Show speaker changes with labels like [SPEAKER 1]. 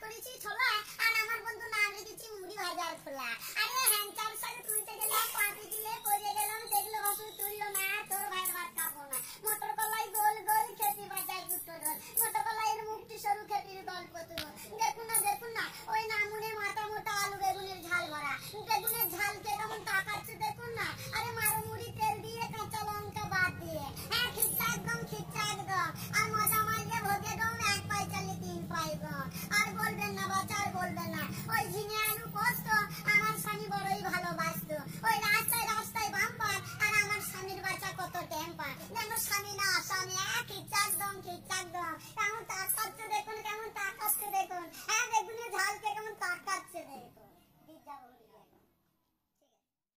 [SPEAKER 1] করেছি ছোলা আর আমার বন্ধু নাম রেখেছি মুড়ি ভাজার খোলা। আরে হ্যাংচার সাথে তুলতে গেলাম, পাতি দিয়ে পড়ে গেলাম, দেখলো বাসু তুললো না, তোর ভাইয়ের ভাত খাবো না। মোটর কলাই গোল গোল খেতে বাজায় দুটো রোল, মোটর কলাইয়ের মুখটি সরু খেতির গল্প তুলো। দেখুন না ওই নামুনে মাথা মোটা আলু বেগুনের ঝাল ভরা, বেগুনের ঝালকে কেমন তাকাচ্ছে দেখুন না। আরে মারো মুড়ি তেল দিয়ে কাঁচা লঙ্কা বাদ দিয়ে, হ্যাঁ খিচ্চা একদম আর মজা মারলে ভোগে গম, এক পাই চালে তিন পাই গম। আর বলবেন না বাচ্চা, আর বলবেন না ওই ঝিঙে আলু পোস্ত আমার স্বামী বড়ই ভালোবাসত। ওই রাস্তায় বাম্পার আর আমার স্বামীর বাচ্চা কত টেম্পার। দেখো স্বামী না স্বামী, খিচ্চা একদম এমন তাকাচ্ছে